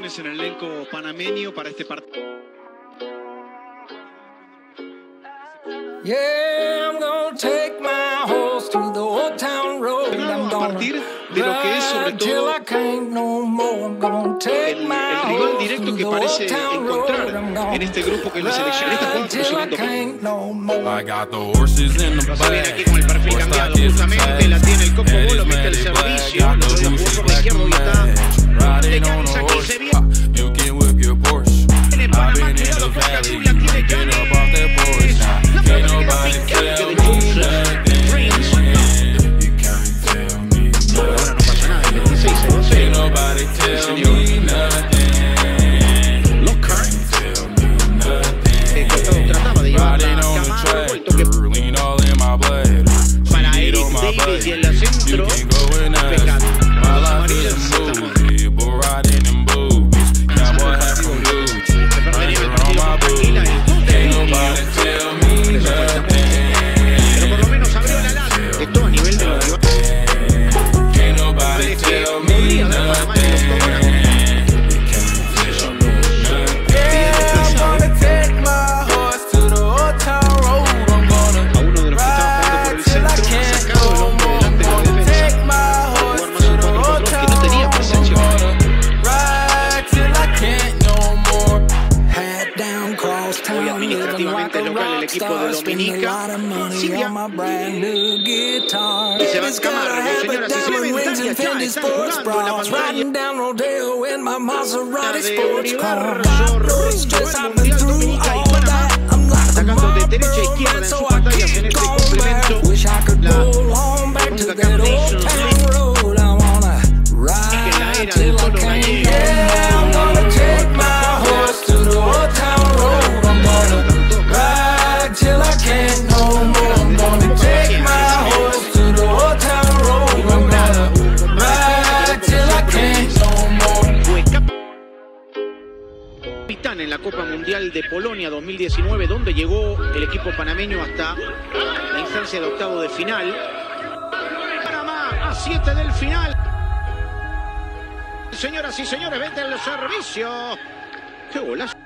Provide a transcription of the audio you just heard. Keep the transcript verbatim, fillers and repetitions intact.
En el elenco panameño para este partido. Yeah, I'm gonna take my horse to the old town road. I'm A partir de lo que es sobre todo el, el rival directo que parece encontrar en este grupo que es la selección. Esta jugada por segundo. Lo viene aquí con el perfil cambiado justamente, la tiene el Coco Bolo, mete el servicio, lo jugó por la izquierda y está de cabeza aquí, se viene. Viene Panamá, cuidado porque Azul la tiene Johnny. La pelota queda picante de Jones. Prince. Ahora no pasa nada, el veintiséis se va a señor. Locker. El costado trataba de llevar la Camargo, el toque para Eric Davis y en la centro. Pecado. Los amarillos estamos. Pero por lo menos abrió la lata. Esto a nivel de los rivales. Podría dar para más de los cobran. A uno de los que estaba jugando por el centro, ha sacado el hombre delante de la defensa. Jugar más un cuatro cuatro que no tenía presencia. Hoy administrativamente local el equipo de Dominica. Silvia. Y se va en Camargo, señoras y señores. Ya están jugando en la pantalla. De Universo Russo, el Mundial Dominica y Panamá. Atacando de derecha a izquierda en sus pantallas en este complemento. La CONCACAF Nations League. En la era del Colo Gallego. En la Copa Mundial de Polonia dos mil diecinueve, donde llegó el equipo panameño hasta la instancia de octavo de final. Panamá a siete del final. Señoras y señores, vete al servicio. ¡Qué golazo!